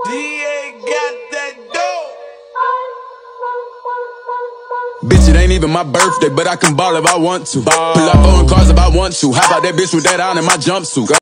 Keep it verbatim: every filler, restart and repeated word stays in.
D A got that dope. Bitch, it ain't even my birthday, but I can ball if I want to. Pull up on cars if I want to. How about that bitch with that on in my jumpsuit?